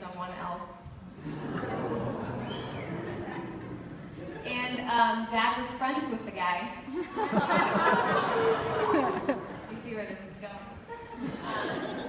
someone else. And Dad was friends with the guy. You see where this is going.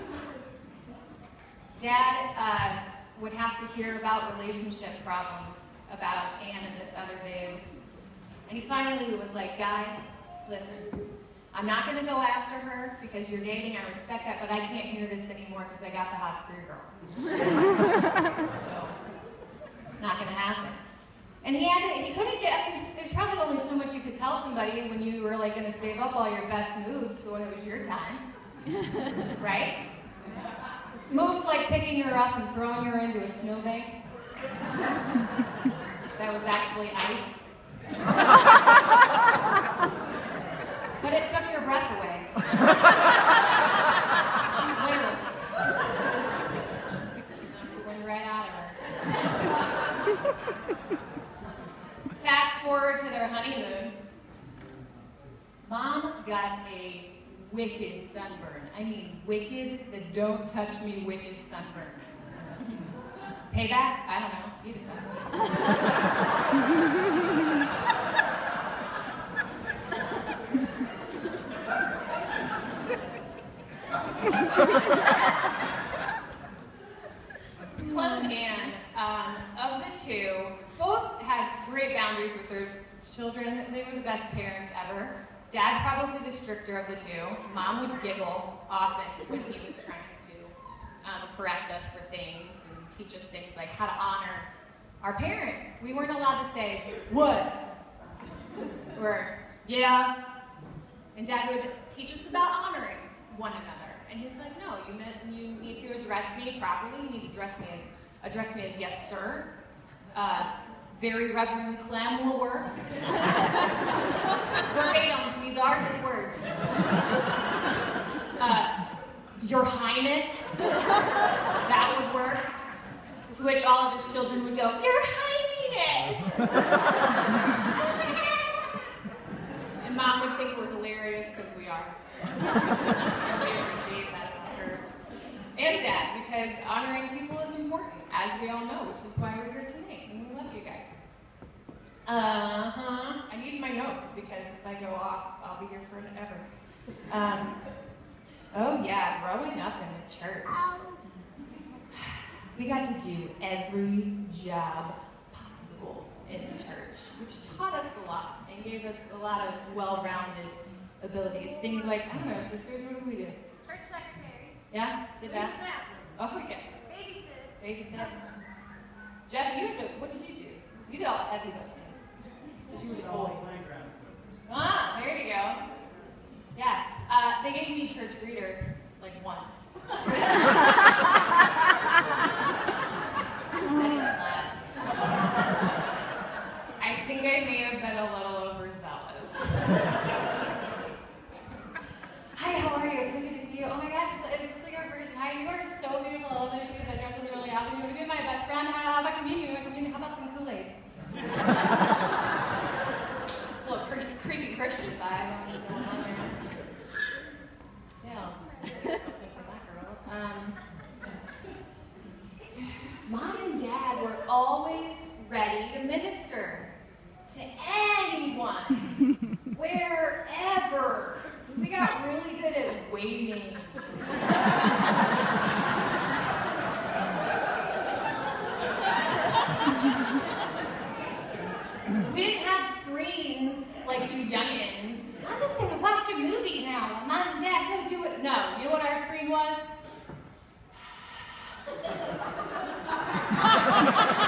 Dad would have to hear about relationship problems about Anne and this other babe. And he finally was like, Guy, listen, I'm not going to go after her because you're dating, I respect that, but I can't hear this anymore because I got the hot screw girl. So, not going to happen. And he couldn't get, I mean, there's probably only so much you could tell somebody when you were like going to save up all your best moves for when it was your time. Right? Moves like picking her up and throwing her into a snowbank. That was actually ice. But it took your breath away. Literally. It went right out of her. Fast forward to their honeymoon. Mom got a wicked sunburn. I mean, wicked, the don't touch me wicked sunburn. Payback? I don't know. You decide. Clem and Anne, of the two, both had great boundaries with their children. They were the best parents ever. Dad probably the stricter of the two. Mom would giggle often when he was trying to correct us for things and teach us things like how to honor our parents. We weren't allowed to say, what? Or, yeah. And Dad would teach us about honoring one another. And he's like, no, you need to address me properly. You need to address me as yes, sir. Very Reverend Clem will work. Verbatim, these are his words. Your Highness, that would work. To which all of his children would go, Your Highness! And Mom would think we're hilarious, because we are. We appreciate that about her. And Dad, because honoring people is important, as we all know, which is why we're here tonight, and we love you guys. I need my notes, because if I go off, I'll be here forever. Oh yeah, growing up in the church. We got to do every job possible in the church, which taught us a lot and gave us a lot of well-rounded abilities. Things like, I don't know, sisters, what do we do? Church secretary. Yeah? Did that? Oh, yeah. Babysit. Jeff, what did you do? You did all the heavy lifting. Because you were old. Ah, there you go. Yeah. They gave me church greeter, like, once. That didn't last. I think I may have been a little overzealous. Hi, how are you? It's so good to see you. Oh my gosh, it's like our first time. You are so beautiful. I love those shoes. That dress is really awesome. You want to be my best friend? How about communion? How about some Kool-Aid? A little creepy Christian vibe going on there. Yeah, something for that girl. Mom and Dad were always ready to minister to anyone, wherever. So we got really good at waiting. We didn't have screens like you youngins. I'm just gonna watch a movie now while Mom and Dad go do it. No, you know what our screen was?